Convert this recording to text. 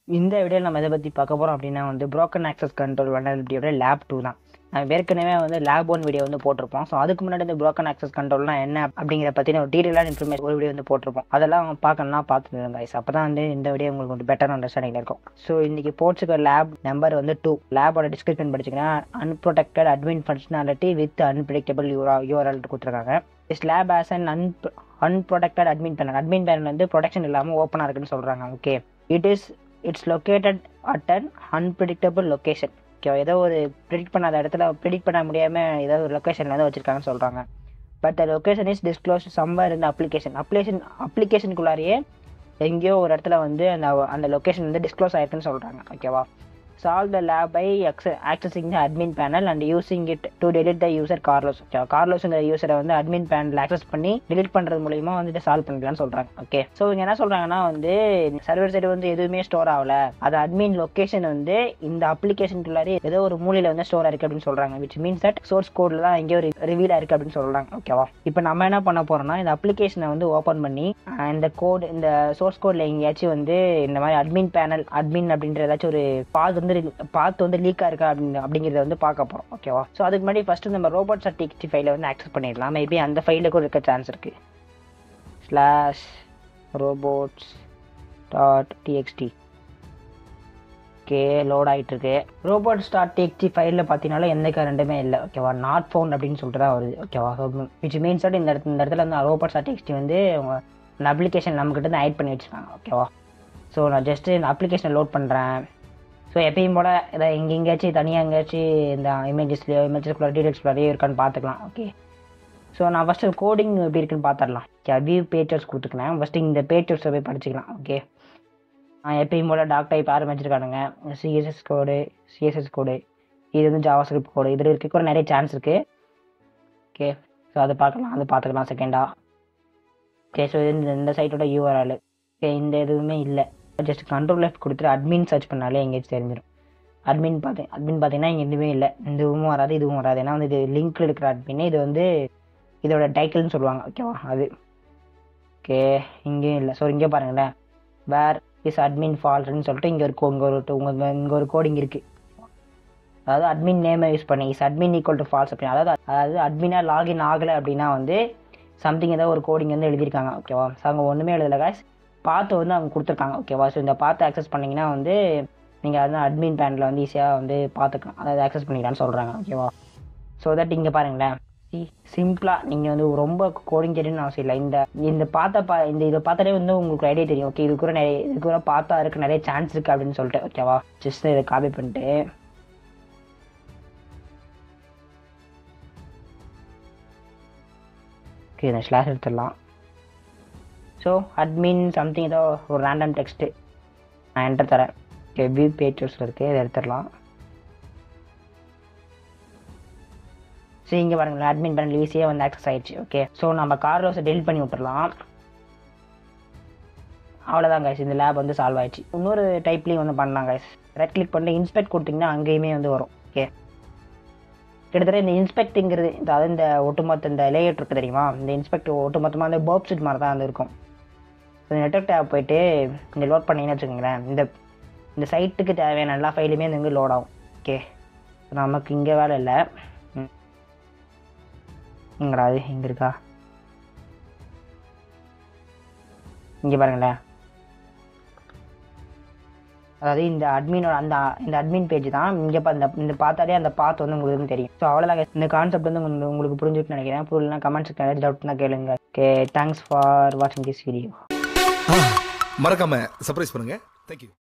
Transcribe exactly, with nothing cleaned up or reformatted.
இந்த வீடியோவில் நம்ம எதை பற்றி பார்க்க போகிறோம் அப்படின்னா வந்து ப்ரோக்கன் ஆக்சஸ் கண்ட்ரோல் வல்னரபிலிட்டியோட லேப் டூ தான். நான் ஏற்கனவே வந்து லேப் ஒன் வீடியோ வந்து போட்டிருப்போம். ஸோ அதுக்கு முன்னாடி இந்த ப்ரோக்கன் ஆக்சஸ் கண்ட்ரோல்னா என்ன அப்படிங்கிற பற்றின ஒரு டீட்டெயிலான இன்ஃபர்மேஷன் ஒரு வீடியோ வந்து போட்டிருப்போம். அதெல்லாம் பார்க்கணும்னா பார்த்துருங்க கைஸ். அப்போ தான் வந்து இந்த வீடியோ உங்களுக்கு ஒரு பெட்டர் அண்டர்ஸ்டாண்டிங் இருக்கும். ஸோ இன்றைக்கி போட்டுருக்க லேப் நம்பர் வந்து டூ. லேபோட டிஸ்கிரிப்ஷன் படிச்சிங்கன்னா unprotected admin functionality with unpredictable URL கொடுத்துருக்காங்க. Is lab as an an unprotected admin panel. Admin panel வந்து ப்ரொடெக்ஷன் இல்லாமல் ஓப்பனாக இருக்குன்னு சொல்கிறாங்க. Okay, it is it's located at an unpredictable location. Okay, ஏதோ ஒரு ப்ரிடிக்ட் பண்ணாத இடத்துல ப்ரிடிக்ட் பண்ண முடியாமல் ஏதோ ஒரு லொக்கேஷனில் வந்து வச்சுருக்காங்கன்னு சொல்கிறாங்க. But the location is disclose somewhere இந்த அப்ளிகேஷன் அப்ளிகேஷன் அப்ளிகேஷனுக்குள்ளாரியே எங்கேயோ ஒரு இடத்துல வந்து அந்த அந்த லொக்கேஷன் வந்து டிஸ்க்ளோஸ் ஆயிருக்குன்னு சொல்கிறாங்க. ஓகேவா? Solve the lab by accessing the admin panel and using it to delete the user Carlos. கார்லோஸ்ங்கிற யூசரை வந்து அட்மின் பேனல் ஆக்சஸ் பண்ணி delete பண்ணுறது மூலிமா வந்துட்டு சால்வ் பண்ணிக்கலாம்னு சொல்கிறாங்க. ஓகே, ஸோ இங்கே என்ன சொல்கிறாங்கன்னா வந்து சர்வர் சைடு வந்து எதுவுமே ஸ்டோர் ஆகல, அது அட்மின் லொக்கேஷன் வந்து இந்த அப்ளிகேஷனுக்குள்ளாரி ஏதோ ஒரு மூலையில் வந்து ஸ்டோர் ஆயிருக்கு அப்படின்னு சொல்கிறாங்க. விச் மீன்ஸ் தட் சோர்ஸ் கோடில் தான் எங்கேயோ ரிவீல் ஆயிருக்கு அப்படின்னு சொல்கிறாங்க. ஓகேவா? இப்போ நம்ம என்ன பண்ண போகிறோம்னா இந்த அப்ளிகேஷனை வந்து ஓப்பன் பண்ணி இந்த கோடு இந்த சோர்ஸ் கோடில் எங்கேயாச்சும் வந்து இந்த மாதிரி அட்மின் பேனல் அட்மின் அப்படின்ற ஏதாச்சும் ஒரு பாத் வந்து பார்த்து வந்து லீக்காக இருக்கா அப்படின்னு அப்படிங்கிறத வந்து பார்க்க போகிறோம். ஓகேவா? ஸோ அதுக்கு முன்னாடி ஃபஸ்ட்டு நம்ம ரோபோட் டாட் ஃபைலை வந்து ஆக்சஸ் பண்ணிடலாம். மேபி அந்த ஃபைலில் கூட இருக்க சான்ஸ் இருக்குது. Slash robots dot TXT. Okay, load ஆகிட்டு இருக்கு. ரோபோட்ஸ் டாட் டிஎக்ஸ்டி ஃபைலில் பார்த்தீங்கன்னா எந்த கரண்டுமே இல்லை. ஓகேவா? நாட் ஃபவுண்ட் அப்படின்னு சொல்லிட்டு தான் வருது. ஓகேவா? ஸோ விச் மீன்ஸ் தட் இந்த இடத்துல இந்த இடத்துல வந்து ரோபோட்ஸ் டாட் டிஎக்ஸ்டி வந்து அந்த அப்ளிகேஷன் நம்மக்கிட்ட வந்து ஆட் பண்ணி வச்சுருக்காங்க. ஓகேவா? ஸோ நான் ஜஸ்ட்டு இந்த அப்ளிகேஷனை லோட் பண்ணுறேன். ஸோ எப்பயும் போல் இதை எங்கே எங்கேயாச்சும் தனியாக எங்கேயாச்சும் இந்த இமேஜஸ்லையோ இமேஜஸ்குள்ள டீடைல்ஸ்குள்ளாரையோ இருக்கான்னு பார்த்துக்கலாம். ஓகே, ஸோ நான் ஃபஸ்ட்டு கோடிங் எப்படி இருக்குன்னு பார்த்துடலாம். ஓகே, வியூ பேஜர்ஸ் கொடுத்துக்கலாம். ஃபஸ்ட்டு இந்த பேஜர்ஸை போய் படிச்சுக்கலாம். ஓகே, நான் எப்பயும் போல் டாக் டைப் ஆரம்பிச்சிருக்கானுங்க. சிஎஸ்எஸ் கோடு சிஎஸ்எஸ் கோடு இது வந்து ஜாவா ஸ்கிரிப்ட் கோடு இதில் இருக்க கூட நிறைய சான்ஸ் இருக்குது. ஓகே, ஸோ அதை பார்க்கலாம் அது பார்த்துக்கலாம் செகண்டாக. ஓகே, ஸோ இந்த இந்த சைட்டோட யூஆர்எல். ஓகே, இந்த எதுவுமே இல்லை. ஜஸ்ட் கண்ட்ரோல் லெஃப்ட் கொடுத்துட்டு அட்மின் சர்ச் பண்ணாலே எங்கேயாச்சும் தெரிஞ்சிடும். அட்மின் பார்த்தேன் அட்மின் பார்த்தீங்கன்னா இங்கே எதுவுமே இல்லை. இந்த இதுவும் வராது இதுவும் வராது. ஏன்னா வந்து இது லிங்க்கில் இருக்கிற அட்மின், இது வந்து இதோட டைட்டில்னு சொல்லுவாங்க. ஓகேவா? அது ஓகே, இங்கேயும் இல்லை. ஸோ இங்கே பாருங்களேன், வேர் இஸ் அட்மின் ஃபால்ஸ்ன்னு சொல்லிட்டு இங்கே ஒரு இங்கே ஒரு உங்கள் இங்கே ஒரு கோடிங் இருக்குது. அதாவது அட்மின் நேமை யூஸ் பண்ணி is admin equal to false அப்படின்னு. அதாவது அதாவது அட்மினாக லாகின் ஆகலை அப்படின்னா வந்து சம்திங் ஏதாவது ஒரு கோடிங் வந்து எழுதியிருக்காங்க. ஓகேவா? ஸோ அங்கே ஒன்றுமே எழுதலை காய்ஸ், பார்த்து வந்து அவங்க கொடுத்துருக்காங்க. ஓகேவா? ஸோ இந்த பார்த்து ஆக்சஸ் பண்ணிங்கன்னா வந்து நீங்கள் வந்து அட்மின் பேனில் வந்து ஈஸியாக வந்து பார்த்துக்கலாம், அதாவது ஆக்சஸ் பண்ணிக்கலான்னு சொல்கிறாங்க. ஓகேவா? ஸோ தட் இங்கே பாருங்களேன், சி சிம்பிளாக நீங்கள் வந்து ரொம்ப கோடிங் தெரியும்னு அவசியம் இல்லை. இந்த இந்த பார்த்த பா இந்த இதை பார்த்தாலே வந்து உங்களுக்கு ஐடியா தெரியும். ஓகே, இது கூட நிறைய இது கூட பார்த்தா இருக்குது நிறைய சான்ஸ் இருக்குது அப்படின்னு சொல்லிட்டு. ஓகேவா? ஜஸ்ட் இதை காப்பி பண்ணிட்டு ஓகே இந்த ஸ்லாஷ் எடுத்துடலாம். ஸோ அட்மின் சம்திங் ஏதோ ஒரு ரேண்டம் டெக்ஸ்ட்டு நான் என்டர் தரேன். ஓகே, வியூ பேஜஸில் இருக்குது, இதை எடுத்துடலாம். ஸோ இங்கே பாருங்களேன், அட்மின் பேனல் ஈஸியாக வந்து ஆக்சஸ் ஆகிடுச்சு. ஓகே, ஸோ நம்ம கார்லோஸை டெலிட் பண்ணி விட்டுடலாம். அவ்வளோதான் கைஸ், இந்த லேப் வந்து சால்வ் ஆகிடுச்சு. இன்னொரு டைப்லேயும் வந்து பண்ணலாம் கைஸ். ரைட் கிளிக் பண்ணிட்டு இன்ஸ்பெக்ட் கொடுத்திங்கன்னா அங்கேயுமே வந்து வரும். ஓகே, கிட்டத்தட்ட இந்த இன்ஸ்பெக்ட்டுங்கிறது அதாவது இந்த ஒட்டுமொத்த இந்த லேஅவுட் இருக்குது தெரியுமா, இந்த இன்ஸ்பெக்ட் ஒட்டுமொத்தமாக அந்த பர்ப் ஷீட் மாதிரி தான் வந்து இருக்கும். ஸோ நெட்வொர்க் டேப் போய்ட்டு இங்கே லோட் பண்ணிங்கன்னு வச்சுக்கோங்களேன், இந்த இந்த சைட்டுக்கு தேவையான எல்லா ஃபைலுமே இங்கே லோட் ஆகும். ஓகே, நமக்கு இங்கே வேலை இல்லை. இங்கடா அது இங்கே இருக்கா, இங்கே பாருங்களேன், அதாவது இந்த அட்மினோட அந்த இந்த அட்மின் பேஜ் தான் இங்கே இந்த இந்த பார்த்தாலே அந்த பாத் வந்து உங்களுக்கு தெரியும். ஸோ அவ்வளோதான், இந்த கான்செப்ட் வந்து உங்களுக்கு உங்களுக்கு புரிஞ்சுட்டு நினைக்கிறேன். புரியலனா கமெண்ட்ஸ் ஏதாச்சும் டவுட்னா கேளுங்க. ஓகே, தேங்க்ஸ் ஃபார் வாட்சிங் திஸ் வீடியோ. மறக்காம சர்ப்ரைஸ் பண்ணுங்க. தேங்க்யூ.